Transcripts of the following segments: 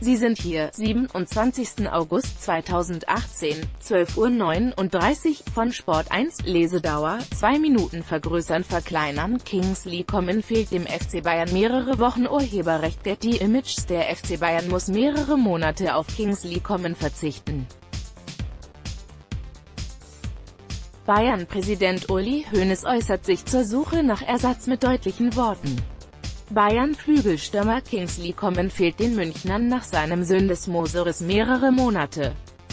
Sie sind hier, 27. August 2018, 12:39 Uhr, von Sport 1, Lesedauer, 2 Minuten vergrößern verkleinern. Kingsley Coman fehlt dem FC Bayern mehrere Wochen. Urheberrecht Getty Images. Der FC Bayern muss mehrere Monate auf Kingsley Coman verzichten. Bayern-Präsident Uli Hoeneß äußert sich zur Suche nach Ersatz mit deutlichen Worten. Bayern-Flügelstürmer Kingsley Coman fehlt den Münchnern nach seinem Syndesmoseriss mehrere Monate.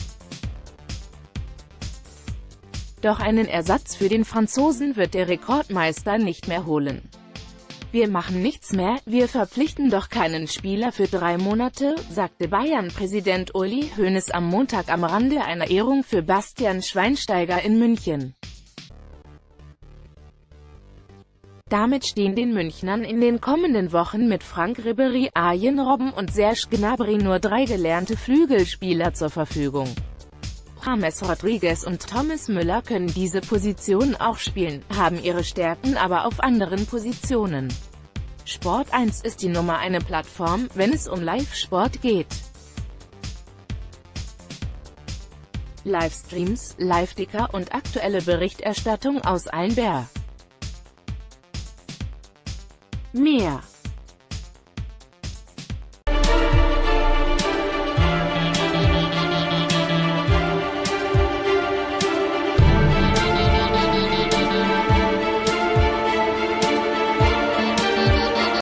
Doch einen Ersatz für den Franzosen wird der Rekordmeister nicht mehr holen. Wir machen nichts mehr, wir verpflichten doch keinen Spieler für 3 Monate, sagte Bayern-Präsident Uli Hoeneß am Montag am Rande einer Ehrung für Bastian Schweinsteiger in München. Damit stehen den Münchnern in den kommenden Wochen mit Franck Ribéry, Arjen Robben und Serge Gnabry nur 3 gelernte Flügelspieler zur Verfügung. James Rodriguez und Thomas Müller können diese Position auch spielen, haben ihre Stärken aber auf anderen Positionen. Sport 1 ist die Nummer 1 Plattform, wenn es um Live-Sport geht. Livestreams, Live-Ticker und aktuelle Berichterstattung aus allen Mehr